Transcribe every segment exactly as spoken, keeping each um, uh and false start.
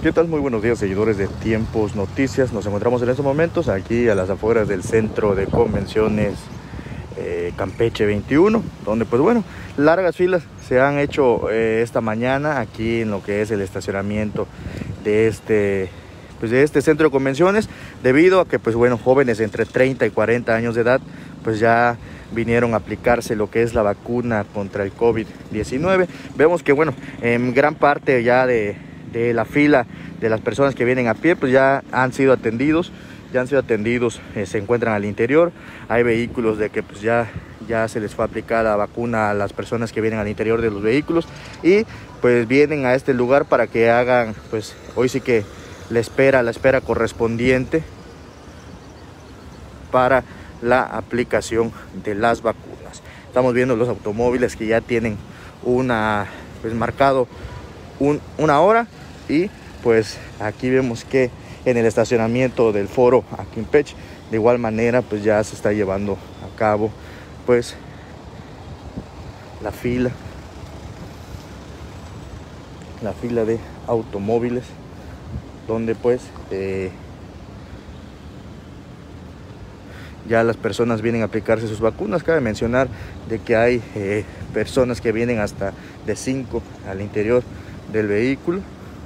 ¿Qué tal? Muy buenos días, seguidores de Tiempos Noticias. Nos encontramos en estos momentos aquí a las afueras del Centro de Convenciones eh, Campeche veintiuno, donde pues bueno, largas filas se han hecho eh, esta mañana aquí en lo que es el estacionamiento de este, pues de este centro de convenciones, debido a que pues bueno, jóvenes entre treinta y cuarenta años de edad pues ya vinieron a aplicarse lo que es la vacuna contra el COVID diecinueve. Vemos que bueno, en gran parte ya de de la fila de las personas que vienen a pie pues ya han sido atendidos, ya han sido atendidos, eh, se encuentran al interior. Hay vehículos de que pues ya, ya se les fue a aplicar la vacuna a las personas que vienen al interior de los vehículos y pues vienen a este lugar para que hagan, pues hoy sí que la espera, la espera correspondiente para la aplicación de las vacunas. Estamos viendo los automóviles que ya tienen una, pues marcado un, una hora. Y pues aquí vemos que en el estacionamiento del foro aquí en Campeche, de igual manera pues ya se está llevando a cabo pues la fila la fila de automóviles, donde pues eh, ya las personas vienen a aplicarse sus vacunas. Cabe mencionar de que hay eh, personas que vienen hasta de cinco al interior del vehículo.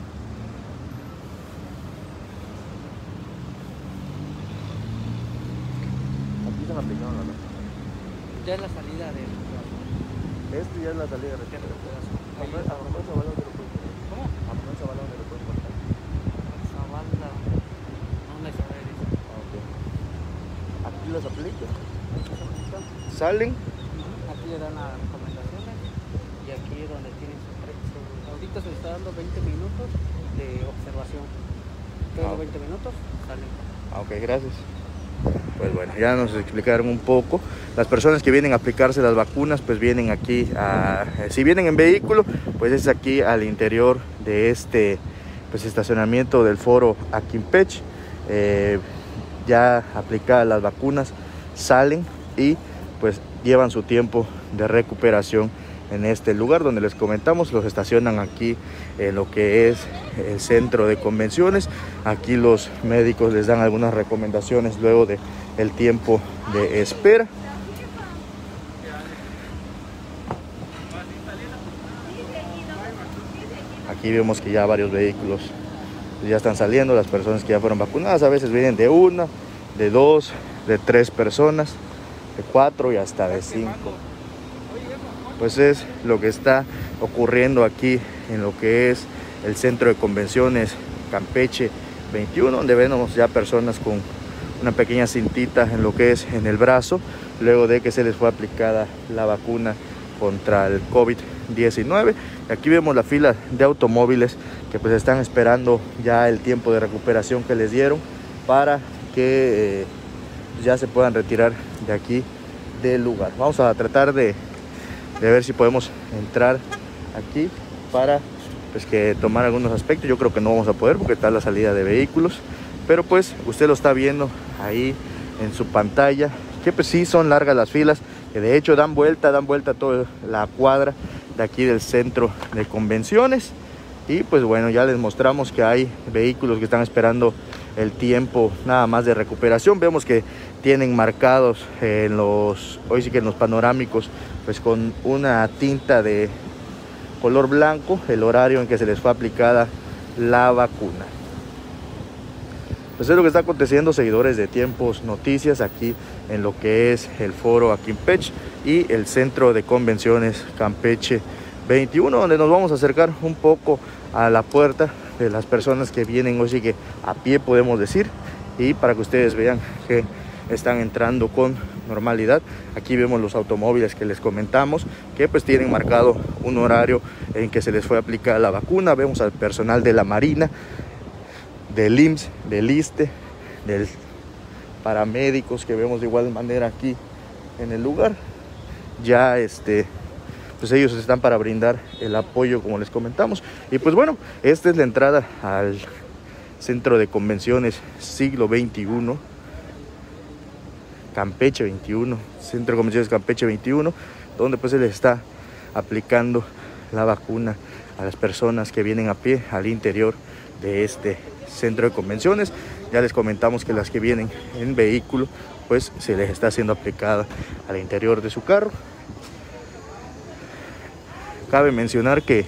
Ya es la salida del Este ya es la salida del pedazo. ¿A Manuel Zavala dónde lo pueden poner? ¿Cómo? ¿A Manuel Zavala dónde lo pueden poner? Zavala. No me sabe eso. Okay. Aquí las aplican. Aquí se aplica. Salen. Aquí le dan las recomendaciones y aquí es donde tienen su precio. Ahorita se está dando veinte minutos de observación. Todos los veinte minutos salen. Ok, gracias. Pues bueno, ya nos explicaron un poco. Las personas que vienen a aplicarse las vacunas pues vienen aquí a, si vienen en vehículo pues es aquí al interior de este pues estacionamiento del foro aquí en Campeche. Eh, ya aplicadas las vacunas salen y pues llevan su tiempo de recuperación en este lugar donde les comentamos. Los estacionan aquí en lo que es el centro de convenciones. Aquí los médicos les dan algunas recomendaciones luego de el tiempo de espera. Aquí vemos que ya varios vehículos ya están saliendo. Las personas que ya fueron vacunadas a veces vienen de una, de dos, de tres personas, de cuatro y hasta de cinco. Pues es lo que está ocurriendo aquí en lo que es el centro de convenciones Campeche veintiuno, donde vemos ya personas con una pequeña cintita en lo que es en el brazo, luego de que se les fue aplicada la vacuna contra el COVID diecinueve. Aquí vemos la fila de automóviles que pues están esperando ya el tiempo de recuperación que les dieron para que eh, ya se puedan retirar de aquí del lugar. Vamos a tratar de de ver si podemos entrar aquí para pues que tomar algunos aspectos. Yo creo que no vamos a poder porque está la salida de vehículos, pero pues usted lo está viendo ahí en su pantalla, que pues sí son largas las filas, que de hecho dan vuelta, dan vuelta toda la cuadra de aquí del centro de convenciones. Y pues bueno, ya les mostramos que hay vehículos que están esperando el tiempo nada más de recuperación. Vemos que tienen marcados en los, hoy sí que en los panorámicos, pues con una tinta de color blanco, el horario en que se les fue aplicada la vacuna. Pues es lo que está aconteciendo, seguidores de Tiempos Noticias, aquí en lo que es el foro aquí en Campeche y el centro de convenciones Campeche veintiuno, donde nos vamos a acercar un poco a la puerta de las personas que vienen hoy sí que a pie, podemos decir, y para que ustedes vean que están entrando con normalidad. Aquí vemos los automóviles que les comentamos que pues tienen marcado un horario en que se les fue aplicada la vacuna. Vemos al personal de la Marina, del I M S S, del ISSSTE, del paramédicos que vemos de igual manera aquí en el lugar. Ya este pues ellos están para brindar el apoyo como les comentamos. Y pues bueno, esta es la entrada al centro de convenciones siglo veintiuno, Campeche veintiuno, centro de convenciones Campeche veintiuno, donde pues se les está aplicando la vacuna a las personas que vienen a pie al interior de este centro de convenciones. Ya les comentamos que las que vienen en vehículo, pues se les está haciendo aplicada al interior de su carro. Cabe mencionar que,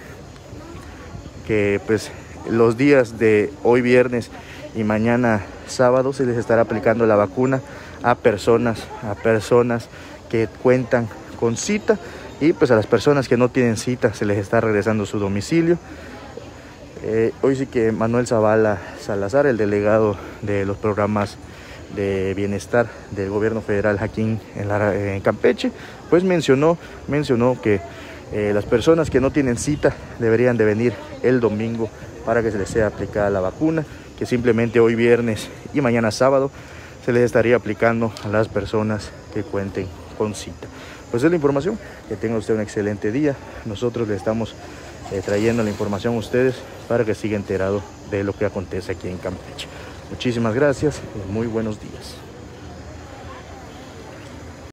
que pues los días de hoy viernes y mañana sábado se les estará aplicando la vacuna a personas, a personas que cuentan con cita, y pues a las personas que no tienen cita se les está regresando su domicilio. Eh, hoy sí que Manuel Zavala Salazar, el delegado de los programas de bienestar del gobierno federal aquí en, la, en Campeche, pues mencionó, mencionó que eh, las personas que no tienen cita deberían de venir el domingo para que se les sea aplicada la vacuna, que simplemente hoy viernes y mañana sábado se les estaría aplicando a las personas que cuenten con cita. Pues es la información. Que tenga usted un excelente día. Nosotros le estamos eh, trayendo la información a ustedes para que siga enterado de lo que acontece aquí en Campeche. Muchísimas gracias y muy buenos días.